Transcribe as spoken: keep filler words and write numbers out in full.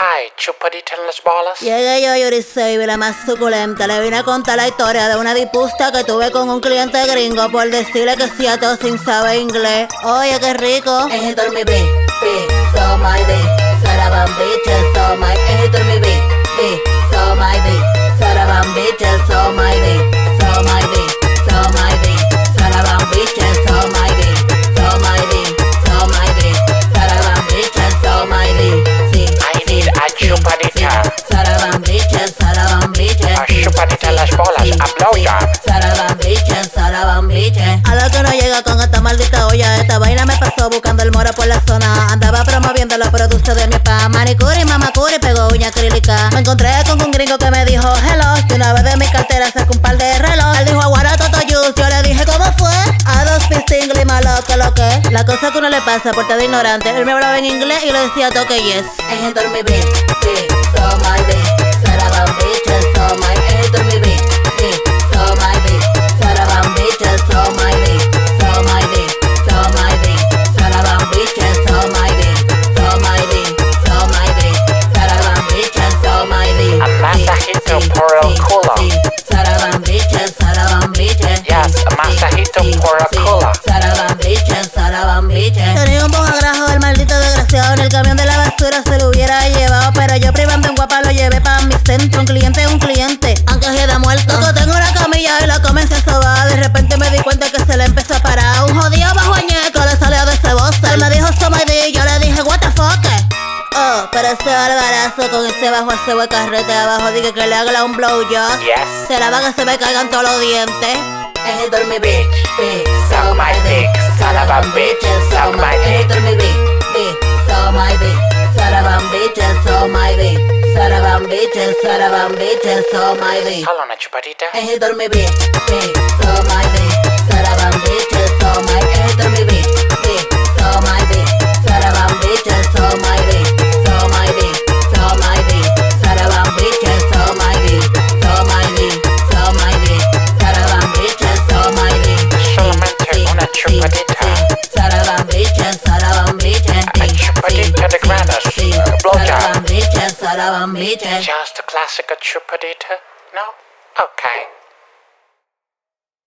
Hi, chupadita en las bolas. Llegué yo, Yurisebi, la más suculenta. Le vine a contar la historia de una disputa que tuve con un cliente gringo por decirle que sí a todo sin saber inglés. Oye, qué rico. Es dormi B, B, so my B, Saraban bitches, so my, es dormi B, B, so my B, Saraban bitches, so my B, so my B, so my B, Saraban bitches, so my B, so my B, so my B, Saraban bitches, so my B. Sí, I need a chupadita. Saraban bitches, Saraban bitches. A chupadita en las bolas, a blowjob. Saraban bitches, Saraban bitches. A lo que no llega con esta maldita olla. Esta vaina me pasó buscando el moro por la zona. Andaba promoviendo los productos de mi pa. Manicure, mamacure, pegó uña acrílica. Me encontré con un gringo que me dijo hello. Y una vez de mi cartera sacó un par de reloj. Él dijo aguara toto juice. Yo le dije ¿cómo fue? A dos pistingly malo que lo que. La cosa que uno le pasa por estar ignorante. Él me hablaba en inglés y le decía toque yes. Es dormi B, B, so my B, Saraban bitches, so my, es dormi B, B, so my B, Saraban bitches, so my B, so my B, so my B, Saraban bitches, so my B, so my B, so my B, Saraban bitches, so my B. A masajito por el culo. Saraban bitches, Saraban bitches. Yes, a masajito por el culo. Saraban bitches, Saraban bitches. Tenía un buen agrajo el maldito desgraciado. En el camión de la basura se lo hubiera llevado. Pero yo privando en guapa lo llevé para mi centro. Un cliente es un cliente, aunque queda muerto. Yo tengo una camilla y la comencé a sobar. De repente me di cuenta que se le empezó a parar. Un jodido bajo añeco le salió de cebosa. Él me dijo so my D, yo le dije what the fuck. Oh, pero ese albarazo con ese bajo ese buen carrete abajo. Dije que le haga un blowjob. Yes. Se la va que se me caigan todos los dientes. Es dormi B, B, Suck my dick, Saraban bitches, suck my es dick. dormi B, B, so my B, Saraban bitches, so my B, Saraban bitches, Saraban bitches, so my B. Solo una chupadita. Es dormi B, B, so my B, Saraban bitches, so my, es dormi B, B, so my B, Saraban bitches, so my B, so my B, so my B, Saraban bitches, so my B, so my B, so my B, Saraban bitches, so my B. Solamente una chupadita. Saraban bitches, Saraban bitches. A chupadita de granos. Blowjob. Saraban bitches, Saraban bitches. Just a classic chupadita? No? Okay.